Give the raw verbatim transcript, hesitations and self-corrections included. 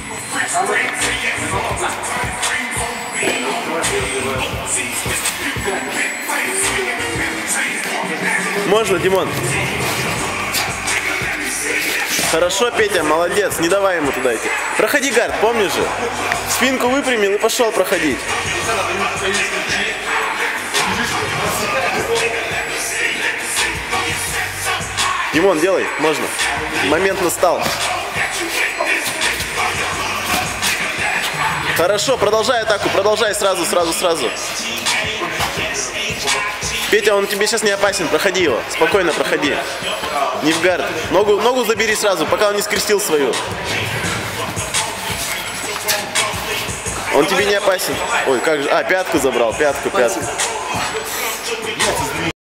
Можно, Димон? Хорошо, Петя, молодец, не давай ему туда идти. Проходи гард, помнишь же? Спинку выпрямил и пошел проходить. Димон, делай, можно. Момент настал. Хорошо, продолжай атаку, продолжай сразу, сразу, сразу. Петя, он тебе сейчас не опасен, проходи его, спокойно проходи. Не в гард. Ногу, ногу забери сразу, пока он не скрестил свою. Он тебе не опасен. Ой, как же. А, пятку забрал, пятку, пятку.